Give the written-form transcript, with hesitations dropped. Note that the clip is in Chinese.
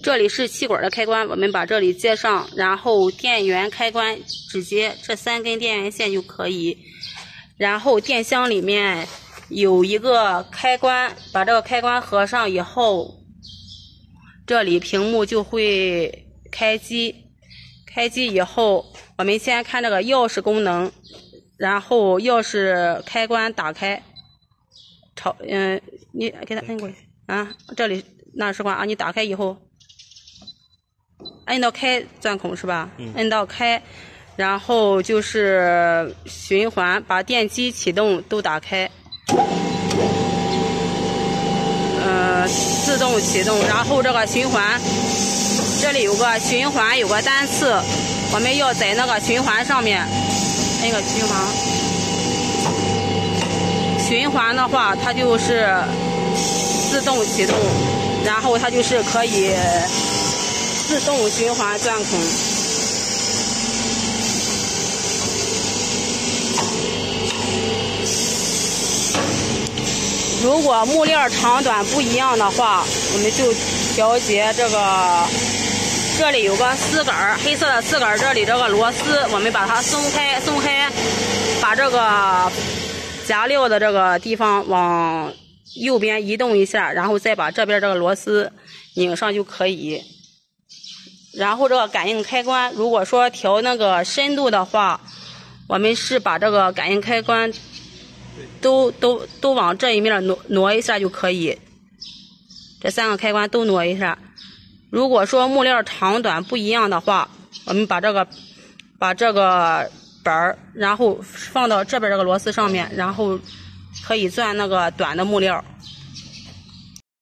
这里是气管的开关，我们把这里接上，然后电源开关只接这3根电源线就可以。然后电箱里面有一个开关，把这个开关合上以后，这里屏幕就会开机。开机以后，我们先看这个钥匙功能，然后钥匙开关打开。你给它摁过去啊，这里那是关啊，你打开以后，摁到开钻孔是吧？摁到开，然后就是循环，把电机启动都打开，自动启动，然后这个循环，这里有个循环，有个单次，我们要在那个循环上面摁个循环。循环的话，它就是自动启动，然后它就是可以自动循环钻孔。如果木链长短不一样的话，我们就调节这个，这里有个丝杆，黑色的丝杆，这里这个螺丝，我们把它松开，把这个夹料的这个地方往右边移动一下，然后再把这边这个螺丝拧上就可以。然后这个感应开关，如果说调那个深度的话，我们是把这个感应开关都往这一面挪一下就可以，这3个开关都挪一下。如果说木链长短不一样的话，我们把这个板儿，然后放到这边这个螺丝上面，然后可以钻那个短的木料。